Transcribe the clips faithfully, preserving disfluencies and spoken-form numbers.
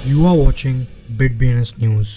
You are watching BitBNS News.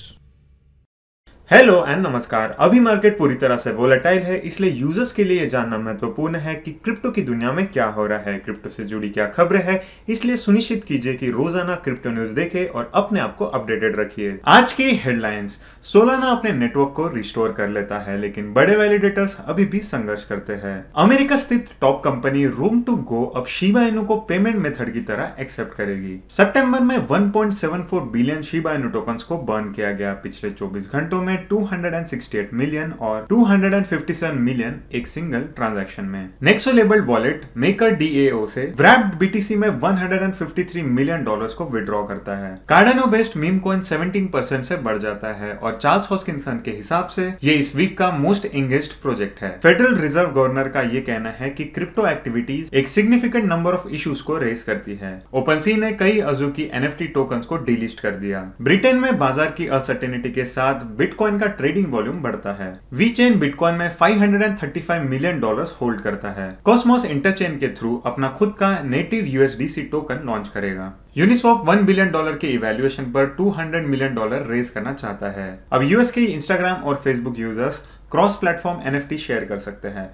Hello and नमस्कार। अभी market पूरी तरह से वोलेटाइल है, इसलिए यूजर्स के लिए ये जानना महत्वपूर्ण है कि क्रिप्टो की दुनिया में क्या हो रहा है, क्रिप्टो से जुड़ी क्या खबरें हैं। इसलिए सुनिश्चित कीजिए कि रोजाना क्रिप्टो न्यूज देखें और अपने आप को अपडेटेड रखिए। आज की हेडलाइंस, सोलाना अपने नेटवर्क को रिस्टोर कर लेता है, लेकिन बड़े वैलिडेटर्स अभी भी संघर्ष करते हैं। अमेरिका स्थित top company room to go अब शिबा इनू को पेमेंट मेथड की तरह एक्सेप्ट करेगी। सितंबर में one point seven four billion Shiba Inu tokens को बर्न किया गया। पिछले चौबीस घंटों में two hundred sixty eight million और two hundred fifty seven million एक सिंगल ट्रांजैक्शन में। Nexo labelled wallet maker D A O से व्रैप्ड बीटीसी में one hundred fifty three million dollars को विड्रॉ करता है। Cardano based meme coin seventeen percent से बढ़ जाता है और चार्ल्स हॉस्किंसन के हिसाब से ये इस वीक का मोस्ट एंगेज्ड प्रोजेक्ट है। फेडरल रिजर्व गवर्नर का ये कहना है कि क्रिप्टो एक्टिविटीज एक सिग्निफिकेंट नंबर ऑफ इश्यूज को रेज करती है। ओपनसी ने कई अजुकी एनएफटी टोकन्स को डिलिस्ट कर दिया। ब्रिटेन में बाजार की अनसर्टेनिटी के साथ बिटकॉइन का ट्रेडिंग वॉल्यूम बढ़ता है। वी चेन बिटकॉइन में five hundred thirty five million dollars hold करता है। कॉस्मोस इंटरचेन के थ्रू अपना खुद का नेटिव यूएसडीसी टोकन लॉन्च करेगा। यूनिस्वैप वन बिलियन डॉलर के इवैल्यूएशन पर two hundred million dollar raise करना चाहता है। अब यूएस के इंस्टाग्राम और Facebook users cross platform NFT share कर सकते हैं।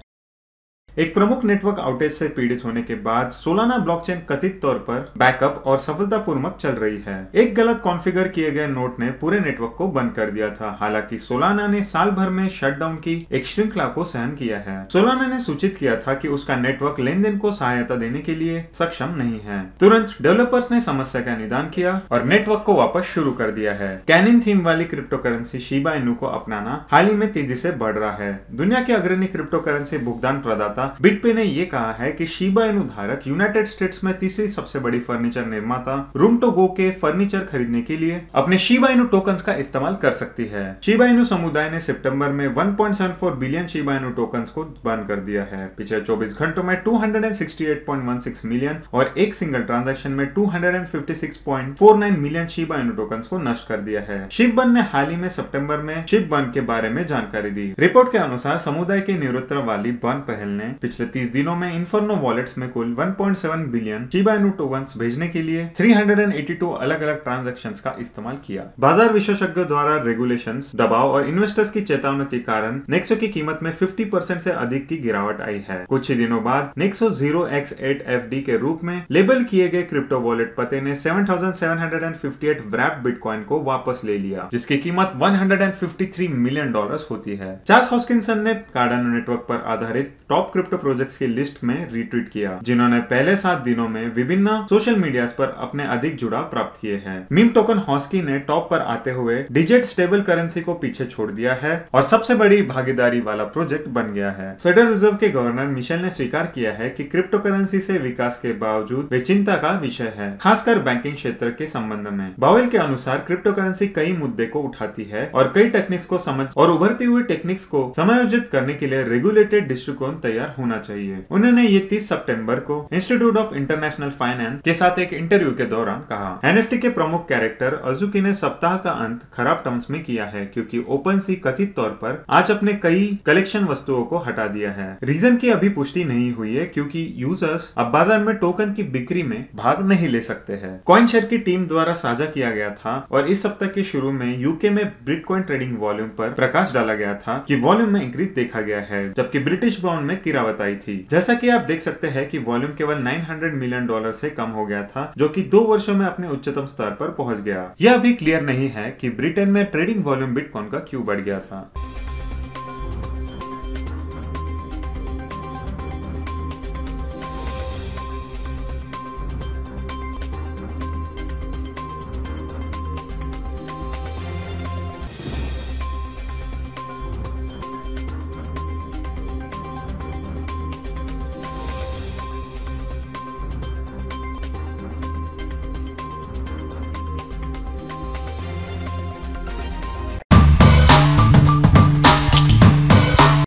एक प्रमुख नेटवर्क आउटेज से पीड़ित होने के बाद सोलाना ब्लॉकचेन कथित तौर पर बैकअप और सफलतापूर्वक चल रही है। एक गलत कॉन्फ़िगर किए गए नोड ने पूरे नेटवर्क को बंद कर दिया था। हालांकि सोलाना ने साल भर में शटडाउन की एक श्रृंखला को सहन किया है। सोलाना ने सूचित किया था कि उसका नेटवर्क लेन देन को सहायता देने के लिए सक्षम नहीं है। तुरंत डेवलपर्स ने समस्या का निदान किया और नेटवर्क को वापस शुरू कर दिया है। कैनिन थीम वाली क्रिप्टो करेंसी शिबा इनू को अपनाना हाल ही में तेजी से बढ़ रहा है। दुनिया के अग्रणी क्रिप्टो करेंसी भुगतान प्रदाता बिटपे ने यह कहा है कि शिबा इनू धारक यूनाइटेड स्टेट्स में तीसरी सबसे बड़ी फर्नीचर निर्माता रूम टू गो के फर्नीचर खरीदने के लिए अपने शिबा इनू टोकन्स का इस्तेमाल कर सकती है। शिबा इनू समुदाय ने सितंबर में one point seven four billion Shiba Inu tokens को बर्न कर दिया है। पिछले चौबीस घंटों में two hundred sixty eight point one six million और एक सिंगल ट्रांजैक्शन में two hundred fifty six point four nine million Shiba Inu tokens को नष्ट कर दिया है। शिबबन ने हाल ही में सितंबर में शिबबन के बारे में जानकारी दी। रिपोर्ट के अनुसार समुदाय के निरुत्तर वाली बन पहल ने पिछले तीस दिनों में इन्फर्नो वॉलेट्स में कुल one point seven billion Shiba Inu tokens भेजने के लिए थ्री हंड्रेड एटी टू अलग अलग ट्रांजैक्शंस का इस्तेमाल किया। बाजार विशेषज्ञों द्वारा रेगुलेशंस, दबाव और इन्वेस्टर्स की चेतावनी के कारण नेक्सो की कीमत में फिफ्टी परसेंट से अधिक की गिरावट आई है। कुछ ही दिनों बाद Nexo zero X eight F D के रूप में लेबल किए गए क्रिप्टो वॉलेट पते ने seven thousand seven hundred fifty eight wrapped bitcoin को वापस ले लिया, जिसकी कीमत one hundred fifty three million dollars होती है। चार्ल्स हॉस्किंसन ने कार्डानो नेटवर्क पर आधारित टॉप क्रिप्टो प्रोजेक्ट्स की लिस्ट में रिट्वीट किया, जिन्होंने पहले सात दिनों में विभिन्न सोशल मीडिया पर अपने अधिक जुड़ाव प्राप्त किए हैं। मीम टोकन हॉस्की ने टॉप पर आते हुए डिजिट स्टेबल करेंसी को पीछे छोड़ दिया है और सबसे बड़ी भागीदारी वाला प्रोजेक्ट बन गया है। फेडरल रिजर्व के गवर्नर मिशेल ने स्वीकार किया है कि क्रिप्टो करेंसी से विकास के बावजूद वे चिंता का विषय है, खासकर बैंकिंग क्षेत्र के संबंध में। बावेल के अनुसार क्रिप्टो करेंसी कई मुद्दे को उठाती है और कई टेक्निक्स को समझ और उभरती हुई टेक्निक्स को समायोजित करने के लिए रेगुलेटेड दृष्टिकोण तैयार होना चाहिए। उन्होंने ये तीस सितंबर को इंस्टीट्यूट ऑफ इंटरनेशनल फाइनेंस के साथ एक इंटरव्यू के दौरान कहा। एनएफटी के प्रमुख कैरेक्टर अजुकी ने सप्ताह का अंत खराब टर्म्स में किया है, क्योंकि ओपनसी कथित तौर पर आज अपने कई कलेक्शन वस्तुओं को हटा दिया है। रीजन की अभी पुष्टि नहीं हुई है, क्योंकि यूजर्स अब बाजार में टोकन की बिक्री में भाग नहीं ले सकते हैं। कॉइनशेयर की टीम द्वारा साझा किया गया था और इस सप्ताह के शुरू में यूके में बिटकॉइन ट्रेडिंग वॉल्यूम पर प्रकाश डाला गया था कि वॉल्यूम में इंक्रीज देखा गया है, जबकि ब्रिटिश पाउंड में गिरावट आई थी। जैसा कि आप देख सकते हैं कि वॉल्यूम केवल नौ सौ मिलियन डॉलर से कम हो गया था, जो कि दो वर्षों में अपने उच्चतम स्तर पर पहुंच गया। यह अभी क्लियर नहीं है कि ब्रिटेन में ट्रेडिंग वॉल्यूम बिटकॉइन का क्यों बढ़ गया था।